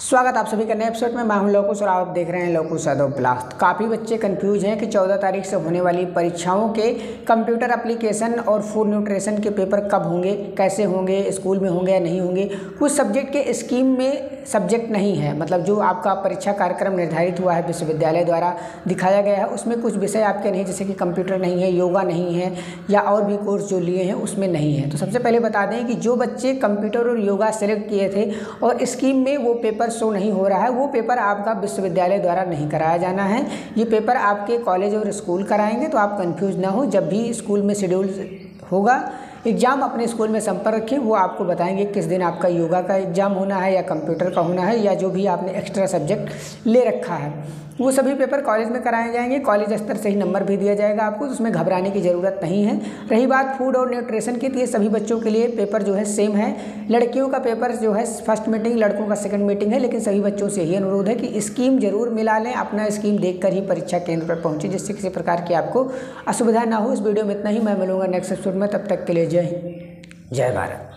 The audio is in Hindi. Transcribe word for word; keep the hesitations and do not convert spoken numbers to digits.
स्वागत आप सभी का नए एपिसोड में। मैं हूं लोकुश और आप देख रहे हैं लोकुश यादव ब्लास्ट। काफ़ी बच्चे कंफ्यूज हैं कि चौदह तारीख से होने वाली परीक्षाओं के कंप्यूटर एप्लीकेशन और फूड न्यूट्रिशन के पेपर कब होंगे, कैसे होंगे, स्कूल में होंगे या नहीं होंगे। कुछ सब्जेक्ट के स्कीम में सब्जेक्ट नहीं है, मतलब जो आपका परीक्षा कार्यक्रम निर्धारित हुआ है विश्वविद्यालय द्वारा दिखाया गया है उसमें कुछ विषय आपके नहीं, जैसे कि कंप्यूटर नहीं है, योगा नहीं है या और भी कोर्स जो लिए हैं उसमें नहीं है। तो सबसे पहले बता दें कि जो बच्चे कंप्यूटर और योगा सेलेक्ट किए थे और स्कीम में वो पेपर शो नहीं हो रहा है, वो पेपर आपका विश्वविद्यालय द्वारा नहीं कराया जाना है। ये पेपर आपके कॉलेज और स्कूल कराएंगे, तो आप कंफ्यूज ना हो। जब भी स्कूल में शेड्यूल होगा एग्ज़ाम अपने स्कूल में संपर्क रखें, वो आपको बताएंगे किस दिन आपका योगा का एग्ज़ाम होना है या कंप्यूटर का होना है या जो भी आपने एक्स्ट्रा सब्जेक्ट ले रखा है वो सभी पेपर कॉलेज में कराए जाएंगे। कॉलेज स्तर से ही नंबर भी दिया जाएगा आपको, तो उसमें घबराने की ज़रूरत नहीं है। रही बात फूड और न्यूट्रिशन की, तो ये सभी बच्चों के लिए पेपर जो है सेम है। लड़कियों का पेपर जो है फर्स्ट मीटिंग, लड़कों का सेकंड मीटिंग है, लेकिन सभी बच्चों से यही अनुरोध है कि स्कीम जरूर मिला लें, अपना स्कीम देखकर ही परीक्षा केंद्र पर पहुँचे, जिससे किसी प्रकार की आपको असुविधा ना हो। इस वीडियो में इतना ही, मैं मिलूंगा नेक्स्ट एपिसोड में। तब तक के लिए जय हिंद, जय भारत।